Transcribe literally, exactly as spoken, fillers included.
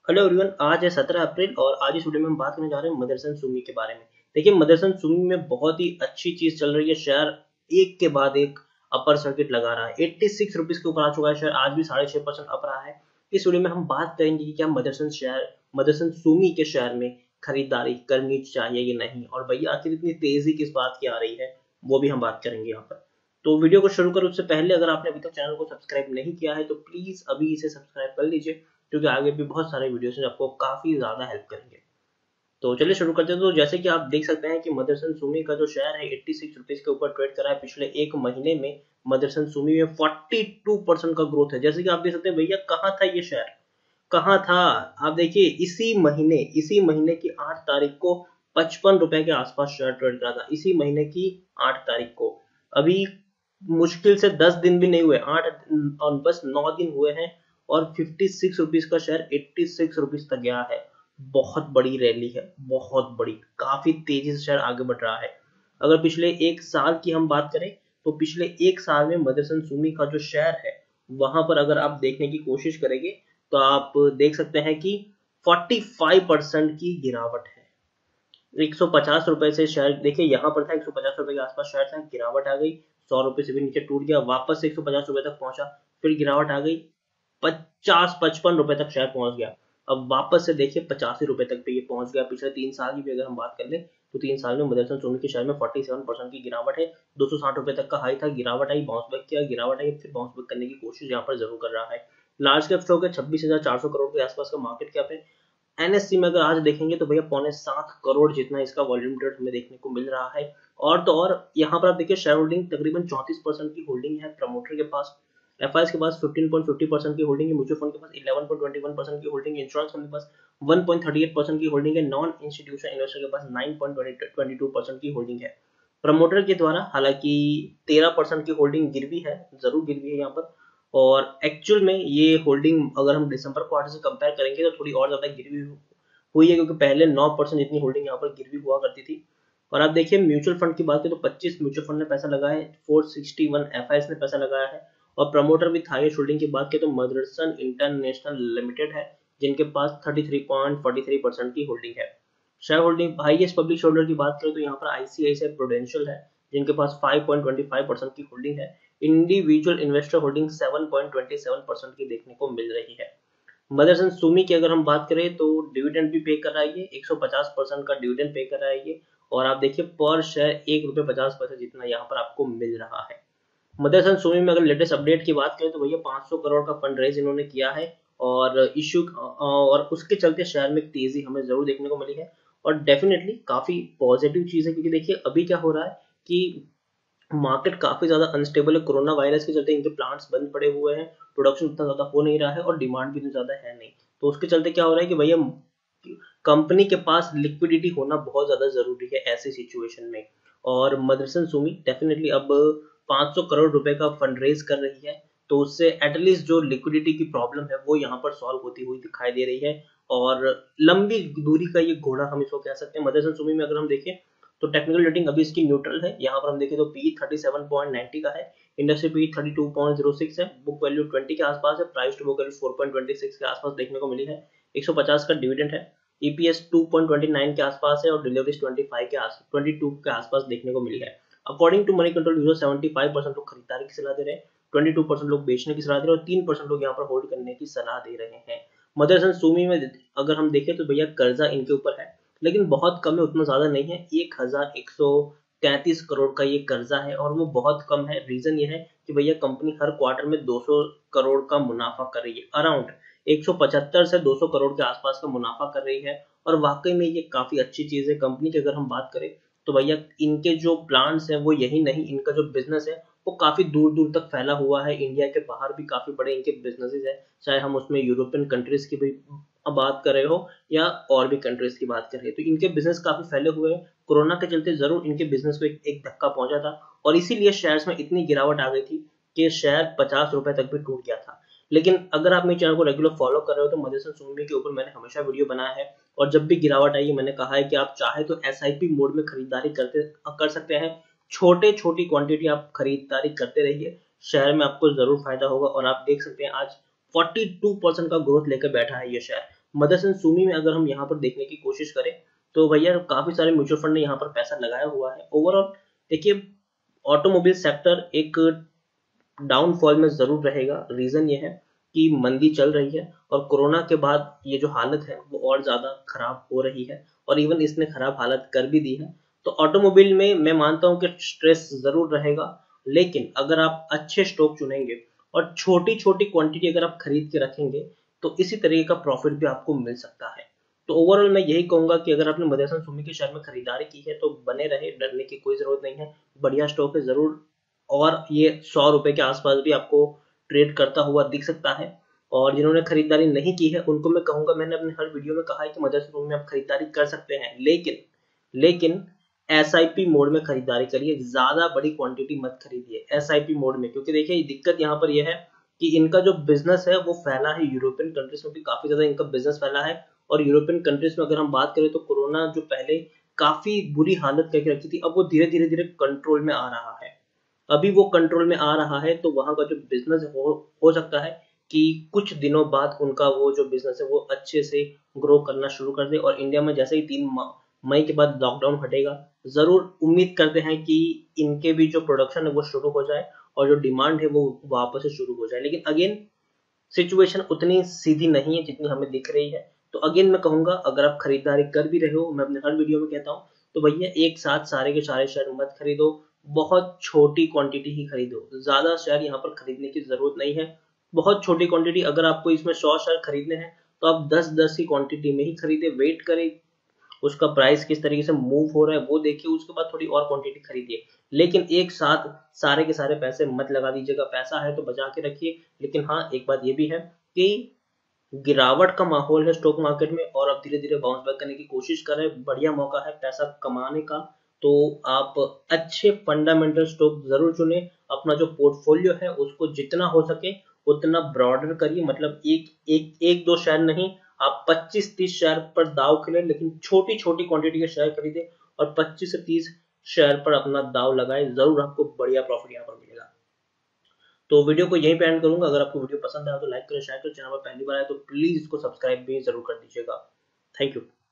Hello everyone, आज है सत्रह अप्रैल और आज इस वीडियो में हम बात करने जा रहे हैं मदरसन सुमी के बारे में। देखिए, मदरसन सुमी में बहुत ही अच्छी चीज चल रही है। शेयर एक के बाद एक अपर सर्किट लगा रहा है। एट्टी सिक्स रुपीज के ऊपर आ चुका है शेयर, आज भी साढ़े छह परसेंट अप रहा है। इस वीडियो में हम बात करेंगे कि क्या मदरसन शेयर मदरसन सुमी के शेयर में खरीदारी करनी चाहिए या नहीं, और भैया आखिर इतनी तेजी किस बात की आ रही है वो भी हम बात करेंगे यहाँ पर। तो वीडियो को शुरू करो उससे पहले अगर आपने अभी तक चैनल को सब्सक्राइब नहीं किया है तो प्लीज अभी इसे सब्सक्राइब कर लीजिए, क्योंकि आगे भी बहुत सारे वीडियोस हैं आपको काफी ज्यादा हेल्प करेंगे। तो चलिए शुरू करते हैं। तो जैसे कि आप देख सकते हैं कि मदरसन सुमी का जो शेयर है एट्टी सिक्स रुपीज के ऊपर ट्रेड कर रहा है। पिछले एक महीने में मदरसन सुमी में फोर्टी टू परसेंट का ग्रोथ है। जैसे कि आप देख सकते हैं, भैया कहाँ था ये शेयर, कहाँ था। आप देखिए, इसी महीने इसी महीने की आठ तारीख को पचपन रुपए के आसपास शेयर ट्रेड करा था। इसी महीने की आठ तारीख को, अभी मुश्किल से दस दिन भी नहीं हुए, आठ और बस नौ दिन हुए हैं और फिफ्टी सिक्स रुपीज का शेयर एट्टी सिक्स रुपीज तक गया है। बहुत बड़ी रैली है, बहुत बड़ी, काफी तेजी से शेयर आगे बढ़ रहा है। अगर पिछले एक साल की हम बात करें तो पिछले एक साल में मदरसन सुमी का जो शेयर है वहां पर अगर आप देखने की कोशिश करेंगे तो आप देख सकते हैं कि पैंतालीस परसेंट की गिरावट है। एक सौ पचास रुपए से शेयर, देखिए यहाँ पर था एक सौ पचास रुपए के आसपास शेयर था, गिरावट आ गई, सौ रुपए से भी नीचे टूट गया, वापस से एक सौ पचास रुपए तक पहुंचा, फिर गिरावट आ गई, पचास पचपन रुपए तक शेयर पहुंच गया। अब वापस से देखिए पचासी रुपए तक पे ये पहुंच गया। पिछले तीन साल की भी अगर हम बात कर ले तो तीन साल में मदरसन सोनी के शेयर में फोर्टी सेवन परसेंट की गिरावट है। दो सौ साठ रुपए तक का हाई था, गिरावट आई, बाउंस बैक किया, गिरावट आई, फिर बाउंस बैक करने की कोशिश यहाँ पर जरूर कर रहा है। लार्ज कैप स्टॉक है, छब्बीस हजार चार सौ करोड़ के आसपास का मार्केट कैप है। एनएससी में अगर आज देखेंगे तो भैया पौने सात करोड़ जितना इसका वॉल्यूम ट्रेड हमें देखने को मिल रहा है। और तो और यहाँ पर आप देखिए शेयर होल्डिंग तकरीबन चौंतीस परसेंट की होल्डिंग है प्रमोटर के पास, एफआईएस के पास फिफ्टीन पॉइंट फिफ्टी परसेंट की होल्डिंग है, म्यूचुअल फंड के पास eleven point twenty one percent की होल्डिंग है, इंश्योरेंस फंड के पास one point thirty eight percent की होल्डिंग है, नॉन इंस्टीट्यूशनल इन्वेस्टर के पास nine point twenty two percent की होल्डिंग है। प्रमोटर के द्वारा हालांकि तेरह परसेंट की होल्डिंग गिरवी है, जरूर गिरवी है यहाँ पर। और एक्चुअल में ये होल्डिंग अगर हम दिसंबर क्वार्टर से कंपेयर करेंगे तो थोड़ी और ज्यादा गिरवी हुई है, क्योंकि पहले नौ परसेंट जितनी होल्डिंग यहाँ पर गिरवी हुआ करती थी। और आप देखिए म्यूचुअल फंड की बात करें तो पच्चीस म्यूचुअल फंड ने पैसा लगाया है, फोर सिक्सटी वन एफआईएस ने पैसा लगाया है। और प्रमोटर विथ हाईएस्ट होल्डिंग की बात करें तो मदरसन इंटरनेशनल लिमिटेड है, जिनके पास thirty three point forty three percent की होल्डिंग है। Share holding highest public holder की बात करें तो यहाँ पर आईसीआईसीआई प्रूडेंशियल है, जिनके पास five point twenty five percent की होल्डिंग है। Individual investor holding seven point twenty seven percent की देखने को मिल रही है। मदरसन सुमी की अगर हम बात करें तो डिविडेंड भी पे कर रहा है, ये एक सौ पचास परसेंट का डिविडेंड पे कर रहा है ये। और आप देखिए पर शेयर एक रुपये पचास पैसे जितना यहाँ पर आपको मिल रहा है। मदरसन सुमी में अगर लेटेस्ट अपडेट की बात करें तो भैया पाँच सौ करोड़ का फंड रेज इन्होंने किया है और इश्यू, और उसके चलते शेयर में तेजी हमें जरूर देखने को मिली है। और डेफिनेटली काफी पॉजिटिव चीज है, क्योंकि देखिए अभी क्या हो रहा है कि मार्केट काफी ज्यादा अनस्टेबल है। कोरोना वायरस के चलते इनके प्लांट्स बंद पड़े हुए हैं, प्रोडक्शन उतना ज्यादा हो नहीं रहा है और डिमांड भी इतनी ज्यादा है नहीं। तो उसके चलते क्या हो रहा है कि भैया कंपनी के पास लिक्विडिटी होना बहुत ज्यादा जरूरी है ऐसी सिचुएशन में। और मदरसन सुमी डेफिनेटली अब पाँच सौ करोड़ रुपए का फंड रेज कर रही है, तो उससे एटलीस्ट जो लिक्विडिटी की प्रॉब्लम है वो यहाँ पर सॉल्व होती हुई दिखाई दे रही है। और लंबी दूरी का ये घोड़ा हम इसको कह सकते हैं। मदरसन सुमी में अगर हम देखें तो टेक्निकल रेटिंग अभी इसकी न्यूट्रल है। यहाँ पर हम देखें तो P thirty seven point ninety का है, industry P thirty two point zero six है, बुक वैल्यू ट्वेंटी के आसपास है, price to book value four point twenty six के आसपास देखने को मिली है, एक सौ पचास का डिविडेंड है, EPS two point twenty nine के आसपास है और डिलीवरीज ट्वेंटी फाइव के आस ट्वेंटी टू के आसपास देखने को मिली है। According to Moneycontrol user seventy five percent लोग खरीदारी की सलाह दे रहे हैं, ट्वेंटी टू परसेंट लोग बेचने की सलाह दे रहे हैं और तीन परसेंट लोग यहाँ पर होल्ड करने की सलाह दे रहे हैं। मदरसन सुमी में अगर हम देखें तो भैया कर्जा इनके ऊपर है, लेकिन बहुत कम है, उतना ज्यादा नहीं है। एक हजार एक सौ तैंतीस करोड़ का ये कर्जा है और वो बहुत कम है। रीजन ये है कि भैया कंपनी हर क्वार्टर में दो सौ करोड़ का मुनाफा कर रही है, अराउंड एक सौ पचहत्तर से दो सौ करोड़ के आसपास का मुनाफा कर रही है। और वाकई में ये काफी अच्छी चीज है कंपनी की। अगर हम बात करें तो भैया इनके जो प्लांट्स हैं वो यही नहीं, इनका जो बिजनेस है वो काफी दूर दूर तक फैला हुआ है। इंडिया के बाहर भी काफी बड़े इनके बिजनेसेस है, चाहे हम उसमें यूरोपियन कंट्रीज की भी बात कर रहे हो या और भी कंट्रीज की बात कर रहे हैं, तो इनके बिजनेस काफी फैले हुए हैं। कोरोना के चलते जरूर इनके बिजनेस को एक, एक धक्का पहुंचा था और इसीलिए शेयर्स में इतनी गिरावट आ गई थी कि शेयर पचास रुपए तक भी टूट गया था। लेकिन अगर आप मेरे चैनल को रेगुलर फॉलो कर रहे हो तो मदरसन सुमी के ऊपर मैंने हमेशा वीडियो बनाया है और जब भी गिरावट आई मैंने कहा है कि आप चाहे तो एसआईपी मोड में खरीदारी करते कर सकते हैं। छोटे छोटी क्वांटिटी आप खरीदारी करते रहिए, शेयर में आपको जरूर फायदा होगा। और आप देख सकते हैं आज बयालीस परसेंट का ग्रोथ लेकर बैठा है ये शेयर। मदरसन सुमी में अगर हम यहाँ पर देखने की कोशिश करें तो भैया काफी सारे म्यूचुअल फंड ने यहाँ पर पैसा लगाया हुआ है। ओवरऑल देखिए ऑटोमोबाइल सेक्टर एक डाउनफॉल में जरूर रहेगा। रीजन ये है कि मंदी चल रही है और कोरोना के बाद ये जो हालत है वो और ज्यादा खराब हो रही है और इवन इसने खराब हालत कर भी दी है। तो ऑटोमोबाइल में मैं मानता हूं कि स्ट्रेस जरूर रहेगा, लेकिन अगर आप अच्छे स्टॉक चुनेंगे और छोटी छोटी क्वांटिटी अगर आप खरीद के रखेंगे तो इसी तरीके का प्रॉफिट भी आपको मिल सकता है। तो ओवरऑल मैं यही कहूंगा कि अगर आपने मदरसन सुमी के शेयर में खरीदारी की है तो बने रहे, डरने की कोई जरूरत नहीं है। बढ़िया स्टॉक है जरूर, और ये सौ रुपए के आसपास भी आपको ट्रेड करता हुआ दिख सकता है। और जिन्होंने खरीदारी नहीं की है उनको मैं कहूंगा, मैंने अपने हर वीडियो में कहा है कि मदरसन में आप खरीदारी कर सकते हैं, लेकिन लेकिन एसआईपी मोड में खरीदारी करिए, ज्यादा बड़ी क्वांटिटी मत खरीदिए एसआईपी मोड में। क्योंकि देखिए दिक्कत यहाँ पर यह है कि इनका जो बिजनेस है वो फैला है यूरोपियन कंट्रीज में भी, काफी ज्यादा इनका बिजनेस फैला है। और यूरोपियन कंट्रीज में अगर हम बात करें तो कोरोना जो पहले काफी बुरी हालत करके रखी थी, अब वो धीरे धीरे धीरे कंट्रोल में आ रहा है। अभी वो कंट्रोल में आ रहा है तो वहां का जो बिजनेस हो हो सकता है कि कुछ दिनों बाद उनका वो जो बिजनेस है वो अच्छे से ग्रो करना शुरू कर दे। और इंडिया में जैसे ही तीन मई के बाद लॉकडाउन हटेगा, जरूर उम्मीद करते हैं कि इनके भी जो प्रोडक्शन है वो शुरू हो जाए और जो डिमांड है वो वापस से शुरू हो जाए। लेकिन अगेन सिचुएशन उतनी सीधी नहीं है जितनी हमें दिख रही है। तो अगेन मैं कहूंगा अगर आप खरीदारी कर भी रहे हो, मैं अपने हर वीडियो में कहता हूँ, तो भैया एक साथ सारे के सारे शेयर मत खरीदो, बहुत छोटी क्वांटिटी ही खरीदो। ज्यादा शेयर यहाँ पर खरीदने की जरूरत नहीं है, बहुत छोटी क्वांटिटी। अगर आपको इसमें सौ शेयर खरीदने हैं तो आप दस दस की क्वांटिटी में ही खरीदे, वेट करें उसका प्राइस किस तरीके से मूव हो रहा है वो देखिए, उसके बाद थोड़ी और क्वांटिटी खरीदिए। लेकिन एक साथ सारे के सारे पैसे मत लगा दीजिएगा, पैसा है तो बचा के रखिए। लेकिन हाँ एक बात ये भी है कि गिरावट का माहौल है स्टॉक मार्केट में और अब धीरे धीरे बाउंस बैक करने की कोशिश कर रहे हैं, बढ़िया मौका है पैसा कमाने का। तो आप अच्छे फंडामेंटल स्टॉक जरूर चुने, अपना जो पोर्टफोलियो है उसको जितना हो सके उतना ब्रॉडर करिए। मतलब एक एक एक दो शेयर नहीं, आप पच्चीस तीस शेयर पर दाव खेलें, लेकिन छोटी छोटी क्वांटिटी के शेयर खरीदे और पच्चीस से तीस शेयर पर अपना दाव लगाए, जरूर आपको बढ़िया प्रॉफिट यहाँ पर मिलेगा। तो वीडियो को यहीं पे एंड करूंगा। अगर आपको वीडियो पसंद आया तो लाइक करें, शेयर करें, चैनल पर पहली बार आए तो प्लीज इसको सब्सक्राइब भी जरूर कर दीजिएगा। Thank you.